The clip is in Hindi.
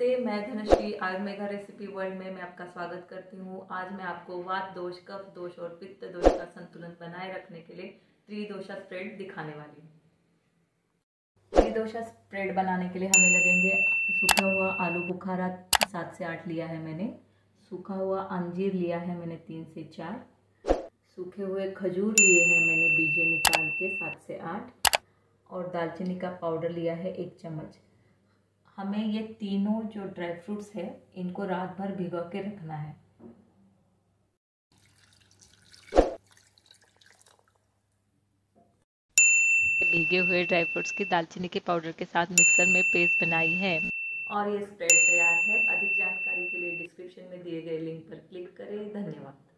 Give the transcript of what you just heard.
नमस्ते, मैं धनश्री आयुर्वेदा रेसिपी वर्ल्ड में मैं आपका स्वागत करती हूँ। आज मैं आपको वात दोष, कफ दोष और पित्त दोष का संतुलन बनाए रखने के लिए त्रिदोषा स्प्रेड दिखाने वाली हूँ। त्रिदोषा स्प्रेड बनाने के लिए हमें लगेंगे सूखा हुआ आलू बुखारा 7 से 8 लिया है मैंने, सूखा हुआ अंजीर लिया है मैंने 3 से 4, सूखे हुए खजूर लिए हैं मैंने बीजे निकाल के 7 से 8 और दालचीनी का पाउडर लिया है 1 चम्मच। हमें ये तीनों जो ड्राई फ्रूट्स है इनको रात भर भिगो के रखना है। भीगे हुए ड्राई फ्रूट्स की दालचीनी के पाउडर के साथ मिक्सर में पेस्ट बनाई है और ये स्प्रेड तैयार है। अधिक जानकारी के लिए डिस्क्रिप्शन में दिए गए लिंक पर क्लिक करें। धन्यवाद।